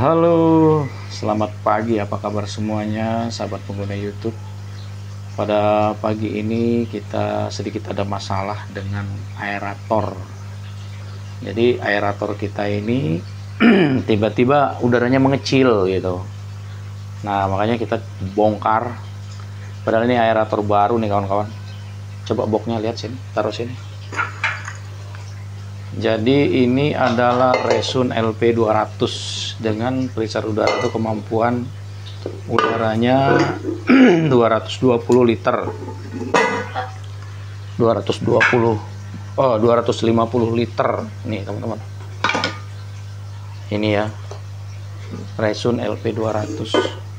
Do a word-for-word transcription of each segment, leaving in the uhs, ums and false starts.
Halo, selamat pagi. Apa kabar semuanya, sahabat pengguna YouTube? Pada pagi ini kita sedikit ada masalah dengan aerator. Jadi aerator kita ini tiba-tiba udaranya mengecil gitu. Nah, makanya kita bongkar. Padahal ini aerator baru nih kawan-kawan. Coba boxnya lihat sini, taruh sini. Jadi ini adalah Resun L P dua ratus dengan perisar udara itu kemampuan udaranya dua ratus dua puluh liter. dua ratus dua puluh oh dua ratus lima puluh liter nih teman-teman. Ini ya. Resun L P dua ratus.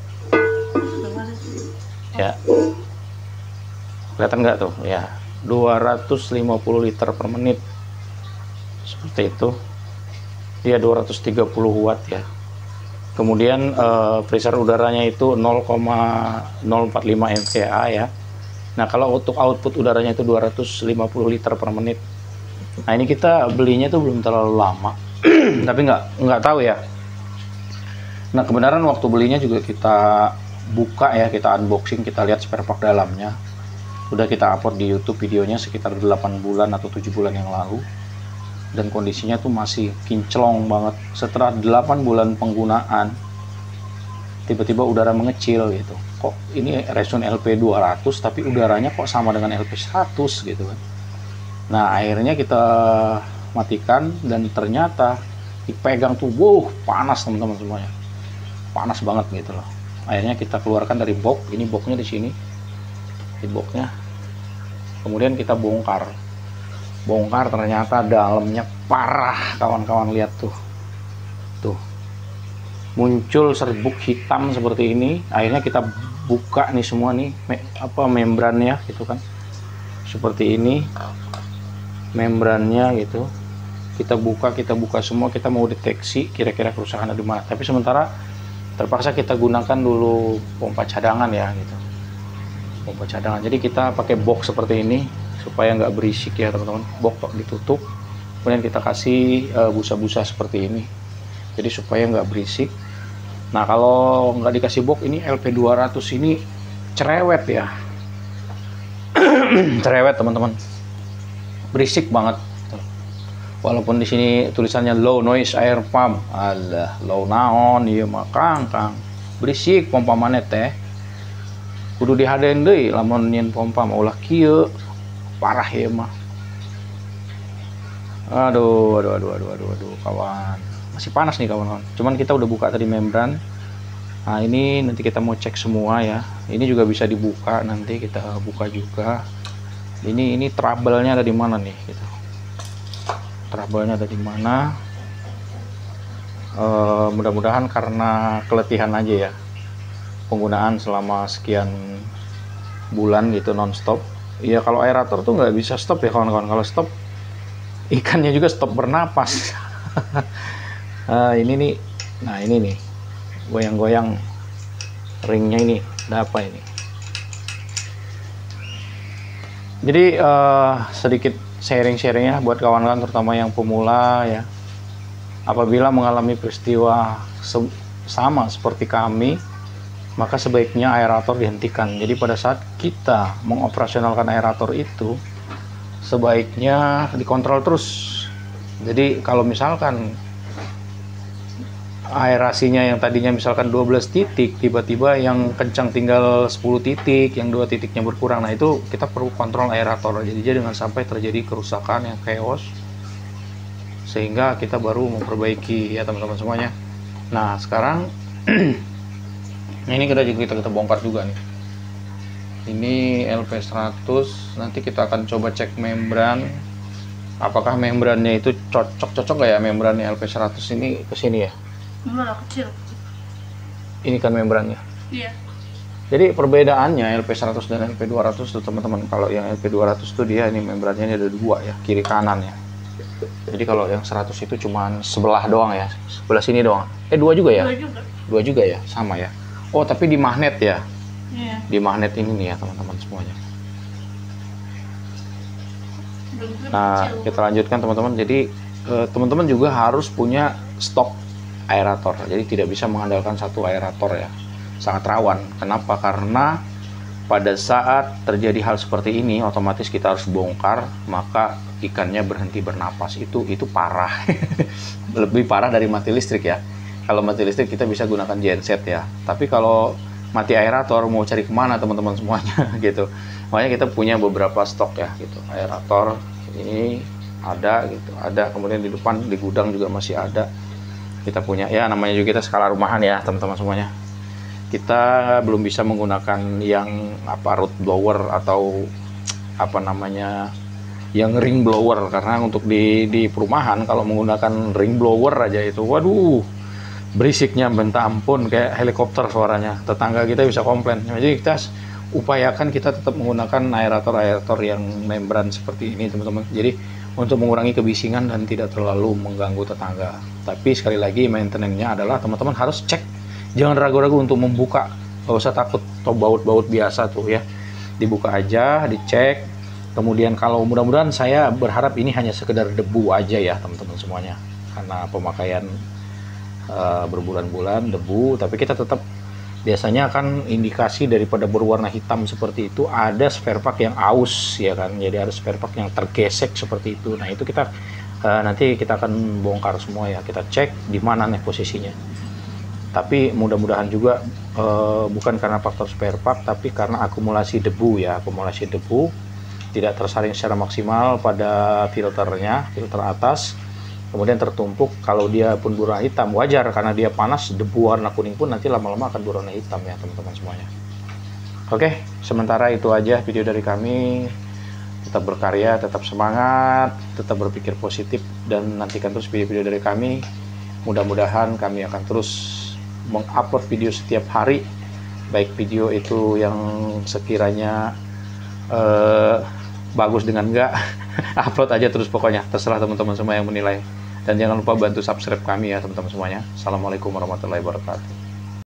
Ya. Kelihatan nggak tuh? Ya. dua ratus lima puluh liter per menit. Seperti itu. Dia dua ratus tiga puluh watt ya. Kemudian eh, perisar udaranya itu nol koma nol empat lima M V A ya. Nah, kalau untuk output udaranya itu dua ratus lima puluh liter per menit. Nah, ini kita belinya tuh belum terlalu lama. Tapi nggak nggak tahu ya. Nah, kebenaran waktu belinya juga kita buka ya, kita unboxing, kita lihat spare part dalamnya. Udah kita upload di YouTube videonya sekitar delapan bulan atau tujuh bulan yang lalu. Dan kondisinya tuh masih kinclong banget. Setelah delapan bulan penggunaan, tiba-tiba udara mengecil gitu. Kok ini Resun L P dua ratus tapi udaranya kok sama dengan L P seratus gitu kan. Nah, akhirnya kita matikan dan ternyata dipegang tuh, wow, panas teman-teman semuanya. Panas banget gitu loh. Akhirnya kita keluarkan dari box. Ini boxnya di sini. Di boxnya. Kemudian kita bongkar. Bongkar, ternyata dalamnya parah kawan-kawan, lihat tuh. Tuh. Muncul serbuk hitam seperti ini. Akhirnya kita buka nih semua nih me apa membrannya gitu kan. Seperti ini. Membrannya gitu. Kita buka, kita buka semua, kita mau deteksi kira-kira kerusakan ada di mana. Tapi sementara terpaksa kita gunakan dulu pompa cadangan ya gitu. Pompa cadangan. Jadi kita pakai box seperti ini supaya nggak berisik ya teman-teman. Box ditutup, kemudian kita kasih busa-busa uh, seperti ini, jadi supaya nggak berisik. Nah, kalau nggak dikasih box ini L P dua ratus ini cerewet ya. Cerewet teman-teman, berisik banget. Walaupun di sini tulisannya low noise air pump, alah low naon iya mah kang kang berisik pompa manet teh. Kudu dihadeun deui lamun nyin pompa mah ulah kieu. Parah ya mah. Aduh, aduh, aduh, aduh, aduh, aduh, kawan. Masih panas nih kawan-kawan. Cuman kita udah buka tadi membran. Nah, ini nanti kita mau cek semua ya. Ini juga bisa dibuka, nanti kita buka juga. Ini ini trouble-nya ada di mana nih gitu. Trouble-nya ada di mana? Uh, mudah-mudahan karena keletihan aja ya. Penggunaan selama sekian bulan gitu non-stop. Ya, kalau aerator tuh nggak bisa stop ya kawan-kawan. Kalau stop, ikannya juga stop bernapas. Nah, ini nih, nah ini nih, goyang-goyang ringnya ini. Ada apa ini? Jadi uh, sedikit sharing-sharingnya buat kawan-kawan, terutama yang pemula ya. Apabila mengalami peristiwa se sama seperti kami, maka sebaiknya aerator dihentikan. Jadi pada saat kita mengoperasionalkan aerator itu, sebaiknya dikontrol terus. Jadi kalau misalkan aerasinya yang tadinya misalkan dua belas titik, tiba-tiba yang kencang tinggal sepuluh titik, yang dua titiknya berkurang, nah itu kita perlu kontrol aerator. Jadi jangan sampai terjadi kerusakan yang chaos, sehingga kita baru memperbaiki ya teman-teman semuanya. Nah, sekarang ini kita juga kita, kita bongkar juga nih. Ini L P seratus. Nanti kita akan coba cek membran. Apakah membrannya itu cocok-cocok gak ya membrannya L P seratus ini ke sini ya? Gimana kecil? Ini kan membrannya. Iya. Jadi perbedaannya L P seratus dan L P dua ratus tuh teman-teman. Kalau yang L P dua ratus tuh dia ini membrannya ini ada dua ya, kiri kanan ya. Jadi kalau yang seratus itu cuma sebelah doang ya, sebelah sini doang. Eh dua juga ya? Dua juga. Dua juga ya, sama ya. Oh, tapi di magnet ya? Iya. Di magnet ini nih ya teman-teman semuanya. Nah, kita lanjutkan teman-teman. Jadi teman-teman juga harus punya stok aerator. Jadi tidak bisa mengandalkan satu aerator ya, sangat rawan. Kenapa? Karena pada saat terjadi hal seperti ini, otomatis kita harus bongkar, maka ikannya berhenti bernapas. Itu itu parah. Lebih parah dari mati listrik ya. Kalau mati listrik kita bisa gunakan genset ya. Tapi kalau mati aerator mau cari kemana teman-teman semuanya gitu. Makanya kita punya beberapa stok ya gitu. Aerator ini ada gitu, ada. Kemudian di depan di gudang juga masih ada. Kita punya ya, namanya juga kita skala rumahan ya teman-teman semuanya. Kita belum bisa menggunakan yang apa root blower atau apa namanya yang ring blower, karena untuk di di perumahan kalau menggunakan ring blower aja itu waduh berisiknya minta ampun, kayak helikopter suaranya, tetangga kita bisa komplain. Jadi kita upayakan kita tetap menggunakan aerator-aerator yang membran seperti ini teman-teman, jadi untuk mengurangi kebisingan dan tidak terlalu mengganggu tetangga. Tapi sekali lagi maintenance-nya adalah teman-teman harus cek, jangan ragu-ragu untuk membuka, nggak usah takut atau baut-baut biasa tuh ya, dibuka aja, dicek. Kemudian kalau mudah-mudahan, saya berharap ini hanya sekedar debu aja ya teman-teman semuanya, karena pemakaian uh, berbulan-bulan debu. Tapi kita tetap, biasanya kan indikasi daripada berwarna hitam seperti itu ada spare part yang aus ya kan, jadi ada spare part yang tergesek seperti itu. Nah itu kita uh, nanti kita akan bongkar semua ya, kita cek di mana nih posisinya. Tapi mudah-mudahan juga uh, bukan karena faktor spare part, tapi karena akumulasi debu ya, akumulasi debu tidak tersaring secara maksimal pada filternya, filter atas, kemudian tertumpuk. Kalau dia pun berwarna hitam, wajar karena dia panas, debu warna kuning pun nanti lama-lama akan berwarna hitam ya teman-teman semuanya. Oke, sementara itu aja video dari kami. Tetap berkarya, tetap semangat, tetap berpikir positif, dan nantikan terus video-video dari kami. Mudah-mudahan kami akan terus mengupload video setiap hari, baik video itu yang sekiranya eh, bagus dengan enggak, upload aja terus pokoknya, terserah teman-teman semua yang menilai. Dan jangan lupa bantu subscribe kami ya teman-teman semuanya. Assalamualaikum warahmatullahi wabarakatuh.